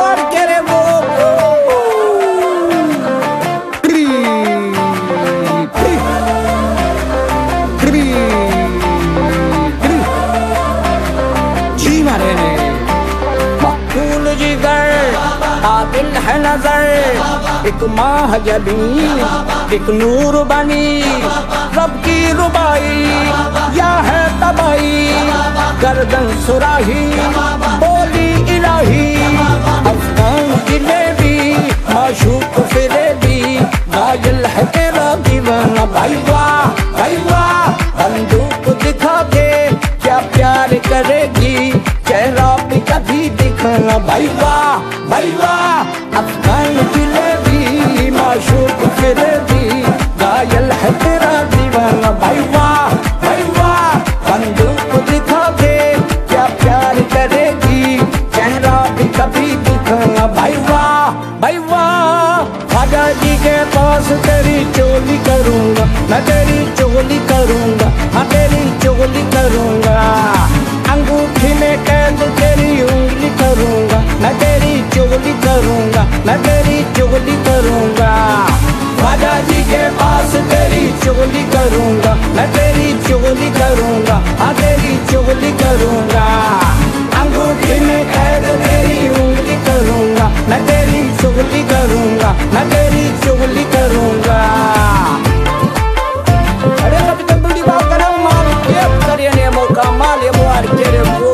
और करे वो जी मारे ने मकबूल जिगर काबिल है नजर, एक माह जबी एक नूर बनी, रब की रुबाई या है तबाई, गर्दन सुराही बोली इलाही, अफगान जिलेबी माशूक फिरेबी, गायल है तेरा दीवाना। भाई वाह भाई वाह, बंदूक दिखा के क्या प्यार करेगी, चेहरा भी कभी दिखना। भाई वाह भाई वाह, अफगान जिलेबी माशूक फिरेबी, गायल है तेरा दीवाना। भाई वाह भाई वाह, बंदूक दिखा के क्या प्यार करेगी, चेहरा भी कभी दिखना। भाई वाह भाई वाह, ख्वाजा जी के पास तेरी चोली करूंगा, मैं तेरी चोली करूंगा, हाँ तेरी चोली करूंगा, अंगूठी में कैद तेरी उंगली करूंगा, मैं तेरी चोली करूंगा, मैं तेरी चोली करूंगा। ख्वाजा जी के पास तेरी चोली करूंगा, मैं तेरी चोली करूंगा, हाँ तेरी चोली करूंगा, अंगूठी में कैद तेरी उंगली करूंगा, मैं तेरी चोली करूंगा, मैं तेरी चोली करूंगा। अरे कभी तक बड़ी बात करो मार के करिए मौका माल ये मुआर के रे वो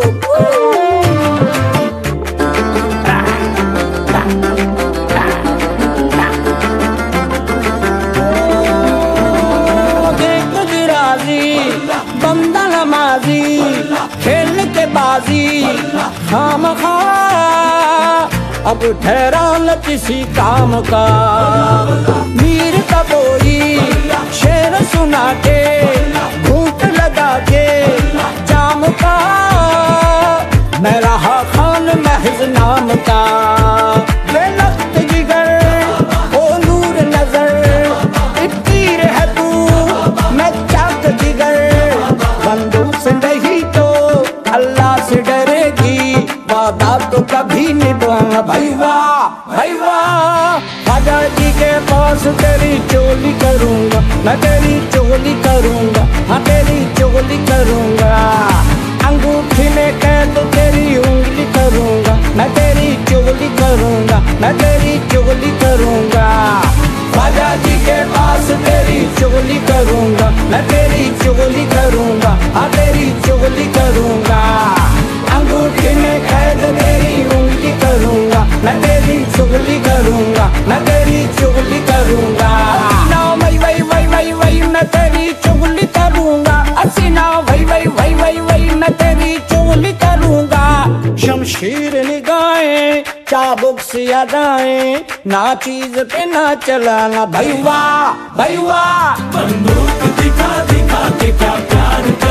बंदा नमाजी खेल के बाजी खामखा अब ठहरा न किसी काम का, मीर का कोई शेर सुना के घूंट लगा के जाम का, मैं रहा खान महज नाम का, बेलख्त जिगर ओ नूर नजर एक तीर है तू, मैं चाक जिगर बंदूक से नहीं तो अल्लाह से डरेगी, वादा तो कभी निभाना। भाई वाह भाई वाह, ख्वाजा जी के पास तेरी चोली करूंगा, मैं तेरी चोली करूंगा, हाँ तेरी चोली करूंगा, अंगूठी में कैद तेरी उंगली करूंगा, मैं तेरी चोली करूंगा, मैं तेरी चोली करूंगा। ख्वाजा जी के पास तेरी चोली करूंगा, मैं तेरी चोली करूंगा, हाँ तेरी चोली करूंगा, अंगूठी में कैद तेरी उंगली करूंगा, मैं तेरी चोली करूंगा, मैं तेरी चोली करूंगा। ना वही वही वही वही वही मैं तेरी चोली करूंगा, असीना वही वही वही वही वही मैं तेरी चोली करूंगा। शमशीर निगाहें चाबुक से अदाएं, ना चीज पे ना चलाना। भाई वाह भाई वाह, बंदूक दिखा दिखा के क्या प्यार